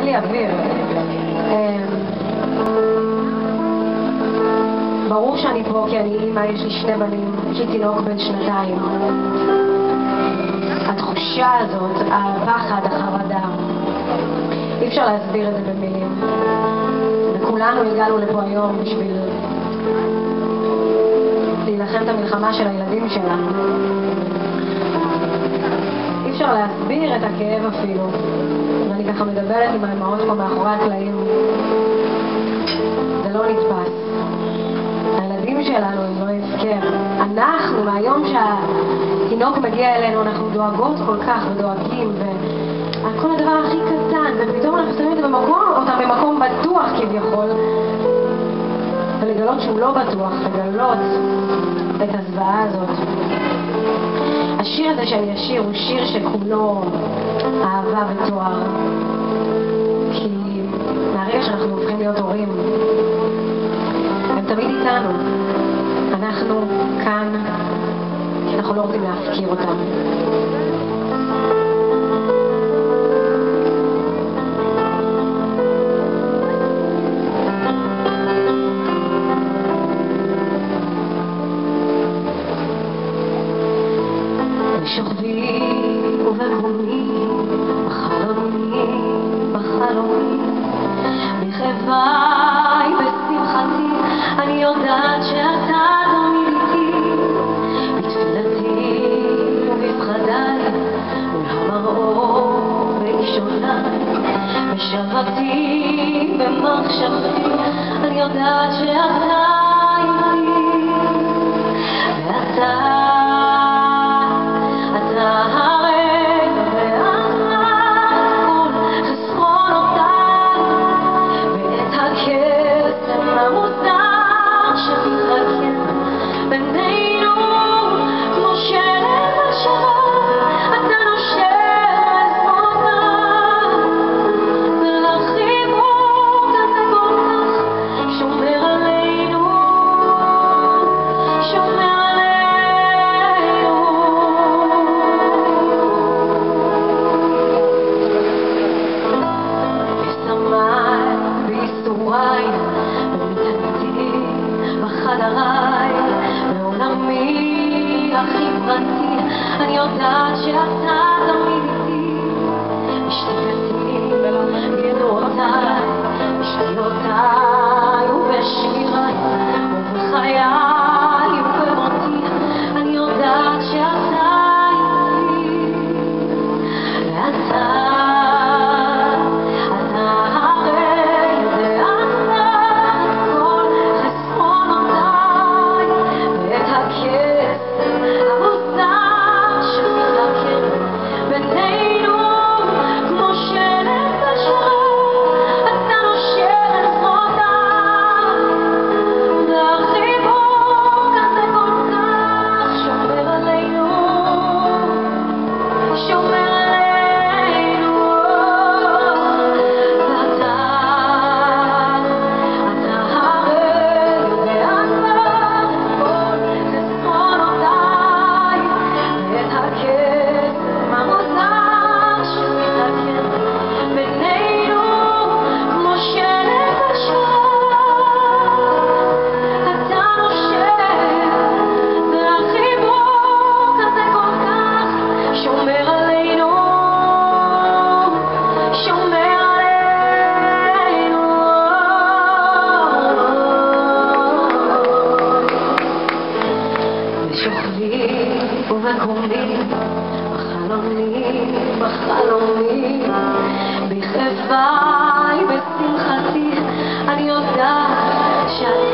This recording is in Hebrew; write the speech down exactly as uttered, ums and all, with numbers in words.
אין לי אוויר. ברור שאני פה כי אני אימא, יש לי שני בנים, יש לי תינוק בן שנתיים. התחושה הזאת, הפחד, החרדה, אי אפשר להסביר את זה במילים. וכולנו הגענו לפה היום בשביל להילחם את המלחמה של הילדים שלנו. אי אפשר להסביר את הכאב אפילו. ואני ככה מדברת עם האמהות פה מאחורי הקלעים. זה לא נתפס. הילדים שלנו הם לא הפקר. אנחנו, מהיום שהתינוק מגיע אלינו, אנחנו דואגות כל כך ודואגים, ועל כל הדבר הכי קטן, ופתאום אנחנו שמים את זה במקום, אותם במקום בטוח כביכול, ולגלות שהוא לא בטוח, לגלות את הזוועה הזאת. השיר הזה שאני אשיר הוא שיר שכולו אהבה ותואר, כי מהרגע שאנחנו הופכים להיות הורים, הם תמיד איתנו. אנחנו כאן כי אנחנו לא רוצים להפקיר אותם. בשוכבי ובקומי, בחלומי, בחלומי, בכאביי, בשמחתי, אני יודעת שאתה תמיד איתי, בתפילתי ובפחדיי, מול המראות באישוניי, בשבתי, במחשבתי, אני יודעת שאתה איתי, ואתה אני יודעת שאתה תמיד איתי, בשתיקתי, בגדולותיי, בשתיותיי ובשיריי, ובחיי ובמותי, אני יודעת שאתה איתי, ואתה ובקומי, בחלומי, בחלומי, בכאביי, בשמחתי, אני יודעת שאת